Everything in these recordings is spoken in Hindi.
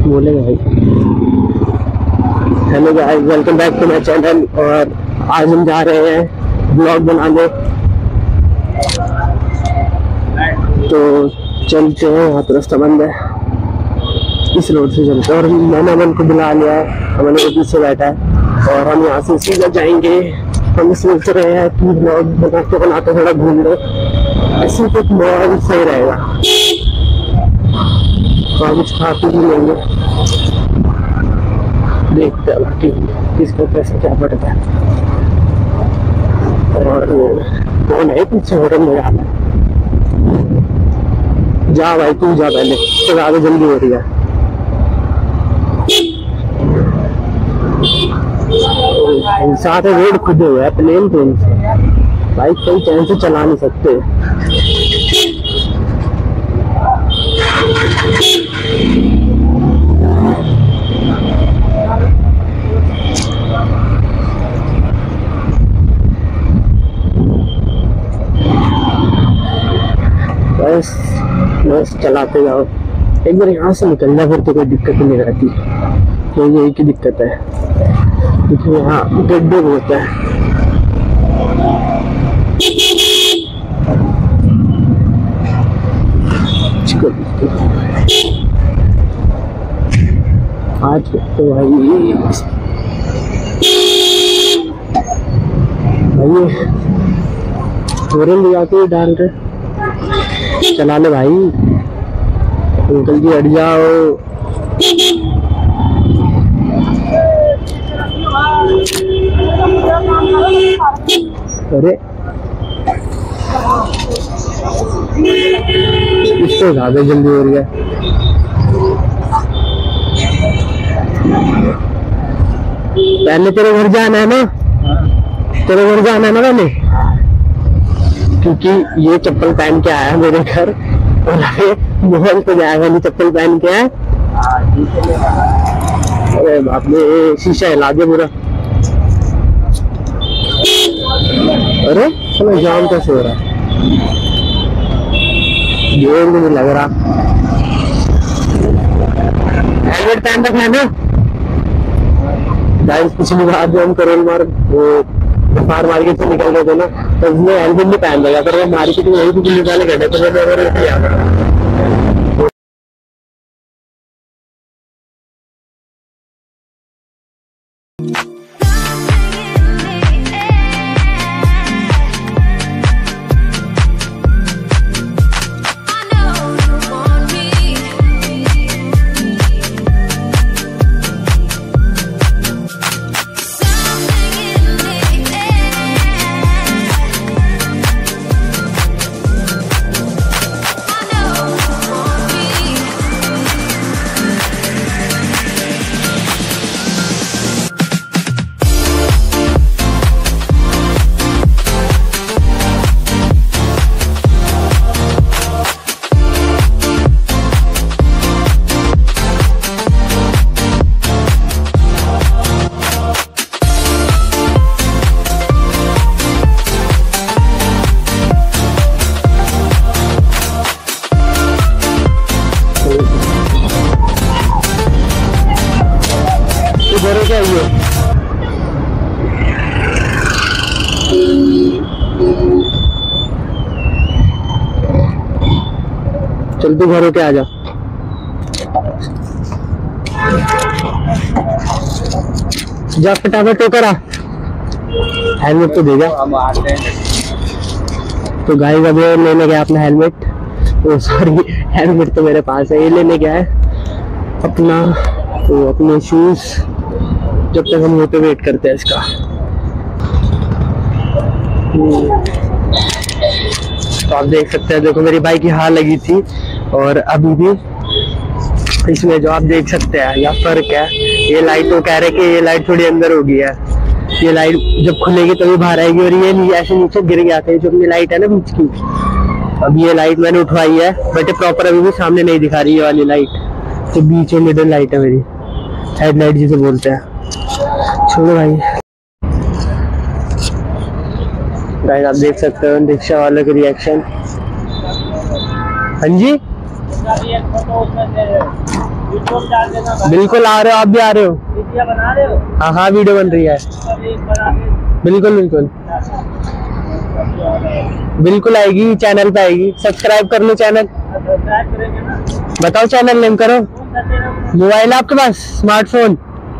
बोलेगा भाई। Hello guys, welcome back to my channel. और आज हम जा रहे हैं ब्लॉग बनाने, तो चलते हैं। यहाँ तो रास्ता बंद है, इस रोड से चलते हैं। और मैंने अमन को बुला लिया है, अमन के पीछे बैठा है और हम यहाँ से सीधा जाएंगे। हम सोच रहे हैं कि ब्लॉग बनाते बनाते थोड़ा घूम लो, ऐसे तो बहुत सही रहेगा। और कुछ खा पी भी लेंगे, देखते हैं बाकी किसको कैसे क्या पड़ता है। और कौन है पीछे होटल में जाना है? जा भाई तू जा पहले, तो ज्यादा जल्दी हो रही है। साथ में रोड खुदे हुए है, प्लेन से बाइक कहीं चैन से चला नहीं सकते। बस बस चलाते जाओ, एक बार यहाँ से निकल जाए फिर तो कोई दिक्कत नहीं रहती। तो यही की दिक्कत है, क्योंकि यहाँ गड्ढे बहुत है। आज तो भाई हॉर्न भी आते हैं डाल रहे, चला ले भाई, अंकल जी हट जाओ। अरे इससे ज्यादा जल्दी हो रही है। पहले तेरे घर जाना है ना, तेरे घर जाना है ना पहले, क्योंकि ये चप्पल पहन के आया मेरे घर और मोहन को जाएगा नहीं चप्पल पहन के आया। अरे बाप रे, शीशा हिला दिया पूरा। अरे चलो जाम कैसे हो रहा है, जोर भी नहीं लग रहा। हेलमेट पहन रखा है ना गाइस। पिछली बार जो हम करोल मार्ग फार मार्केट से निकल रहे थे ना, तो उसने हेलमेट नहीं पहन रखा, पर वो मार्केट में वही भी निकाले गए थे। क्या ये चल तू घर होके आ जा। जा फटाफट टोकर आ, हेलमेट तो देगा। तो गाइस अब ये लेने गया अपना हेलमेट, तो सॉरी हेलमेट तो मेरे पास है, ये लेने गया है अपना, तो अपने शूज जब तक हम होते वेट करते हैं इसका। तो आप देख सकते हैं, देखो मेरी बाइक यहाँ लगी थी और अभी भी इसमें जो आप देख सकते हैं यहाँ फर्क है। ये लाइट वो कह रहे कि ये लाइट थोड़ी अंदर हो गई है, ये लाइट जब खुलेगी तभी बाहर आएगी। और ये ऐसे नीचे गिर गया था, जो अपनी लाइट है ना बीच की, अब ये लाइट मैंने उठवाई है, बट प्रॉपर अभी भी सामने नहीं दिखा रही है वाली लाइट, तो बीच में मिडिल लाइट है मेरी, हेडलाइट जिसे बोलते हैं। छोड़ो भाई, गाइस आप देख सकते हो रिक्शा वालों के रिएक्शन। हाँ जी बिल्कुल आ रहे हो, आप भी आ रहे हो? वीडियो बना रहे हो? हाँ हाँ वीडियो बन रही है। बिल्कुल बिल्कुल बिल्कुल आएगी, चैनल पे आएगी। सब्सक्राइब कर लो चैनल। सब्सक्राइब करेंगे ना। बताओ चैनल नेम करो। मोबाइल आपके पास? स्मार्टफोन?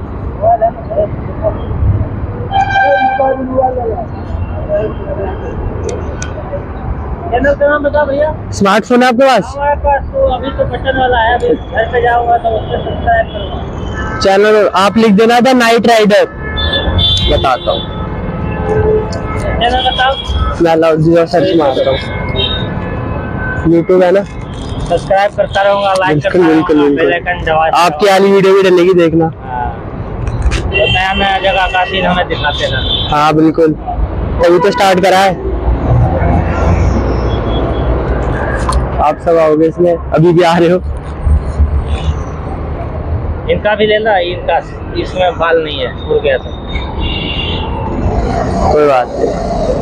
चैनल का नाम बता भैया। स्मार्टफोन आपके पास? हमारे पास तो अभी तो बटन वाला है, अभी घर पे जाऊंगा तो उससे सब्सक्राइब करूंगा। चैनल आप लिख देना था नाइट राइडर। बताता हूँ, चैनल बताओ। मैं लाउड सर्च मारता हूँ। यूट्यूब है ना? सब्सक्राइब करता रहूंगा, लाइक करता रहूंगा, बेल आइकन दबा। आपकी वाली वीडियो भी डलेगी, देखना। नया नया जगह का सीन हमें दिखाते रहना। हाँ बिल्कुल, अभी तो स्टार्ट करा है। आप सब आओगे इसमें, अभी भी आ रहे हो? इनका भी लेना, इनका इसमें बाल नहीं है, उड़ गया था। कोई बात नहीं।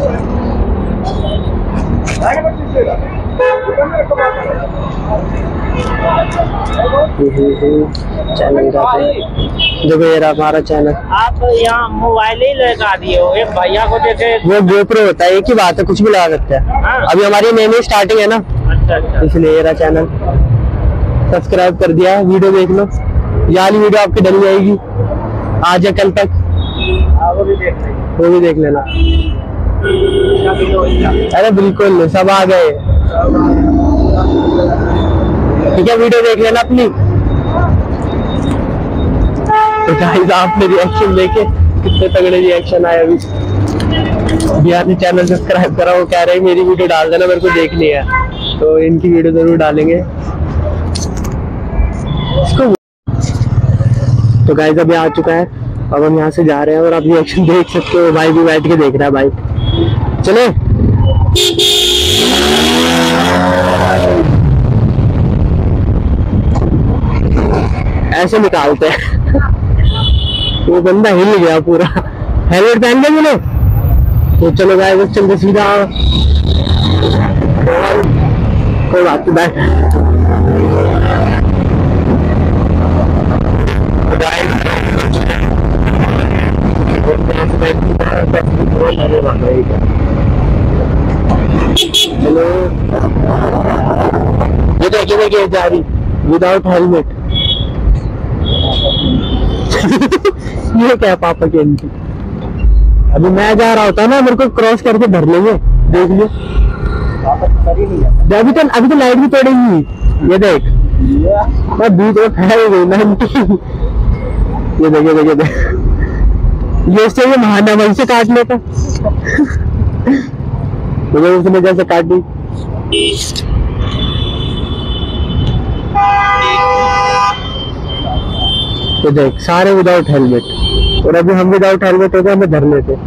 चैनल का देखो, ये रहा हमारा चैनल। आप यहाँ मोबाइल ही लगा दिए हो, एक भैया को देखे। वो GoPro होता है, एक ही बात है, कुछ भी लगा सकते हैं। हाँ। अभी हमारी नई स्टार्टिंग है ना। अच्छा अच्छा। इसलिए ये रहा चैनल। सब्सक्राइब कर दिया, वीडियो देख लो। ये वाली वीडियो आपकी डल जाएगी आज या कल तक। वो भी देख लेंगे, वो भी देख लेना। अरे बिल्कुल, सब आ गए। ठीक है, वीडियो देख लेना अपनी। तो गाइस आपने रिएक्शन देखे, कितने तगड़े रिएक्शन आए। अभी भैया ने चैनल सब्सक्राइब करा, वो कह रहे हैं मेरी वीडियो डाल देना, मेरे को देखनी है। तो इनकी वीडियो जरूर डालेंगे इसको। तो गाइस अभी आ चुका है, अब हम यहाँ से जा रहे हैं और आप रिएक्शन देख सकते हो। भाई भी बैठ के देख रहा है। भाई चले, ऐसे निकालते हैं। वो बंदा हिल गया पूरा। हेलमेट पहन लिया मैंने, तो चलो गाइस चलते सीधा। कोई बात नहीं, बैठ। हेलो, ये देखिए जा रही विदाउट हेलमेट। ये क्या पापा के इनकी। अभी मैं जा रहा होता ना, मेरे को क्रॉस करके भर लेंगे। देख लो, अभी तो लाइट भी तोड़ेंगी। ये देख, मैं बीच में फैल गई ना इनकी। ये देख, ये उससे ये महाना वहीं से काट लेता। मुझे उसने जैसे काट दी। तो देख, सारे विदाउट हेलमेट, और अभी हम विदाउट हेलमेट हो गए, हमें धरने थे।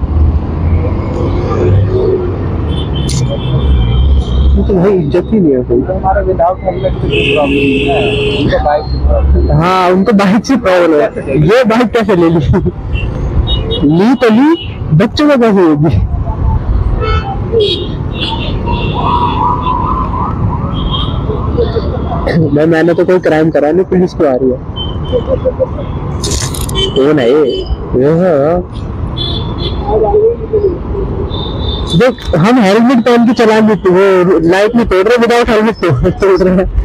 तो भाई इज्जत ही नहीं है कोई। हमारा विदाउट हेलमेट की प्रॉब्लम है, उनको बाइक। हाँ, उनको बाइक से प्रॉब्लम है। ये बाइक कैसे ले ली तो ली, बच्चों को कैसे होगी? मैंने तो कोई क्राइम करा नहीं, पुलिस को आ रही है। वो नहीं, देख हम हेलमेट पहन के चला लेते, वो लाइट नहीं तोड़ रहे, विदाउट हेलमेट तोड़ रहे हैं।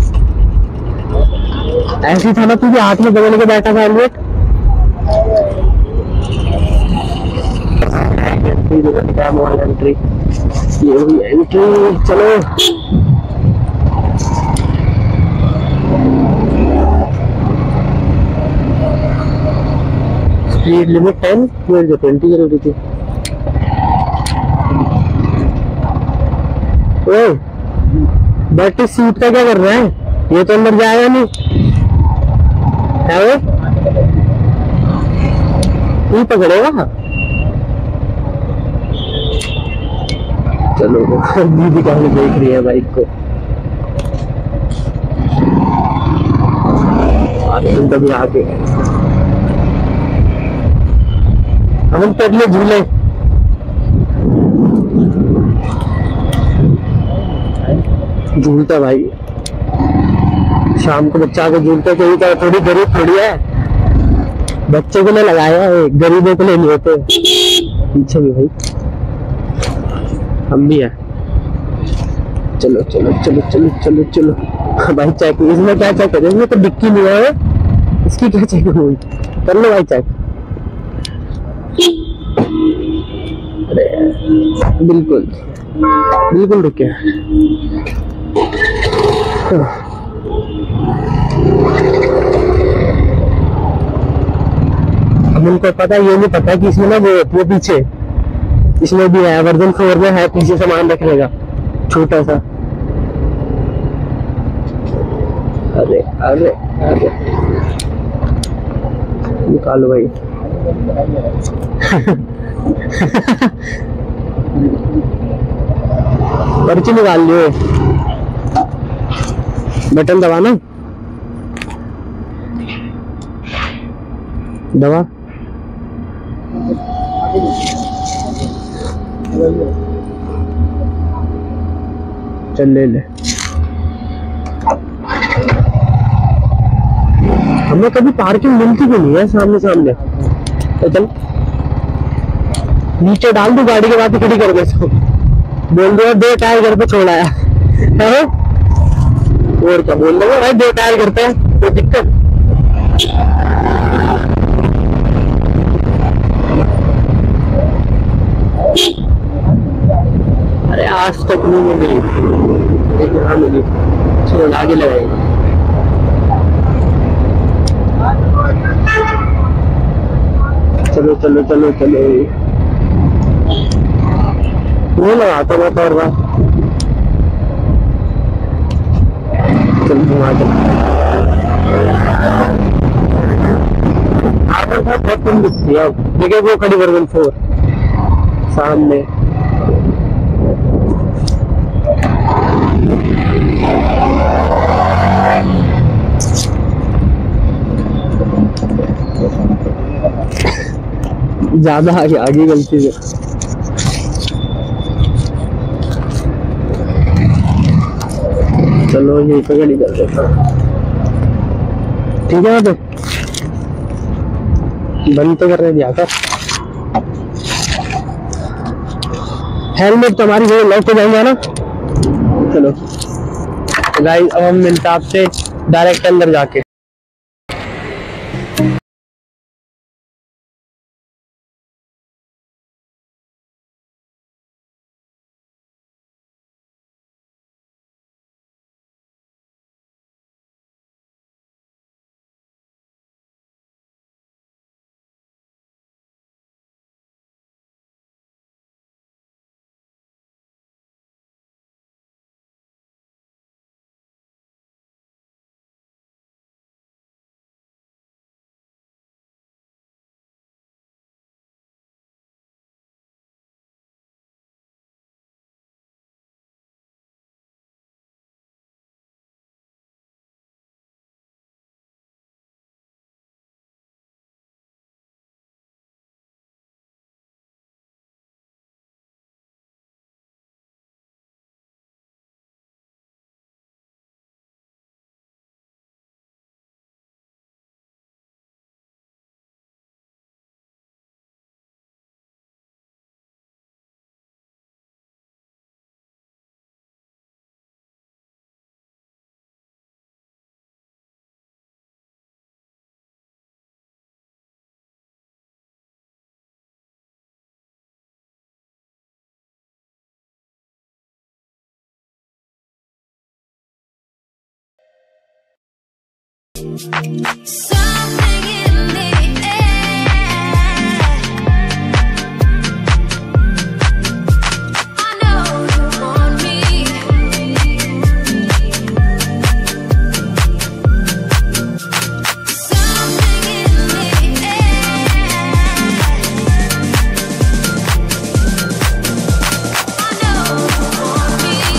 ऐसी था ना, तुझे हाथ में पकड़ के बैठा था हेलमेट। एंट्री, ये हुई एंट्री। चलो स्पीड लिमिट 10, 20 जरूरी थी। ओए बट इस सीट का क्या कर रहा है? ये तो अंदर जाएगा नहीं है। वो तू पकड़ेगा। चलो दीदी कहीं देख रही है बाइक को। तुम कभी आके हम कर ले झूले। झूलता भाई। शाम को बच्चा को झूलते कोई तो थोड़ी गरीब थोड़ी है, बच्चे को नहीं लगाया है, गरीबों को नहीं होते। पीछे भी भाई हम भी है। चलो चलो चलो चलो चलो चलो भाई चेक, इसमें क्या चेक करें, इसमें तो डिक्की नहीं है, इसकी क्या चेक हुई, कर लो भाई चेक। अरे बिल्कुल बिल्कुल रुके। अब उनको पता है, ये नहीं पता कि इसमें ना वो होती है पीछे, इसमें भी है वर्जन 4 में है पीछे सामान रखने का छोटा सा। अरे अरे अरे निकालो भाई पर्ची निकाल लियो, बटन दबाना, दबा। चल ले ले। हमें कभी पार्किंग मिलती भी नहीं है सामने सामने, तो चल नीचे डाल दो गाड़ी के बाद खड़ी कर दे, तो बोल दो 2 टायर घर पे छोड़ा है और क्या बोल दो भाई, 2 टायर घर पे कोई दिक्कत। अरे आज तक नहीं मिली, लेकिन हाँ मिली, चलो आगे लगाएंगे। चलो चलो चलो चलो, वो लगाता मैं तो और बार। चल घुमा चल, बहुत कम दिखती है। अब देखिए वो खड़ी वर्जन 4 सामने। ज्यादा आगे गलती से। चलो यही पे गाड़ी कर देता, ठीक है। तो बंद तो करने दिया था, हेलमेट तो हमारी वो लॉक हो जाएंगे ना। चलो गाइस अब हम मिलते हैं आपसे डायरेक्ट अंदर जाके। Something in the air. I know you want me. Something in the air. I know you want me.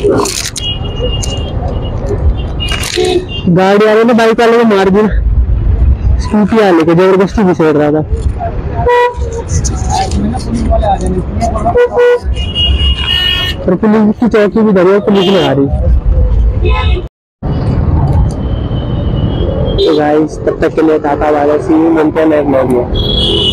गाड़ी वाले ने बाइक वाले को मार दिया, स्कूटी वाले को जबरदस्ती घुसेड़ रहा था। और पुलिस की चौकी भी धरी है, पुलिस नहीं आ रही। तो गाइस तब तक के लिए tata bye bye, see you, मिलते हैं नेक्स्ट व्लॉग में।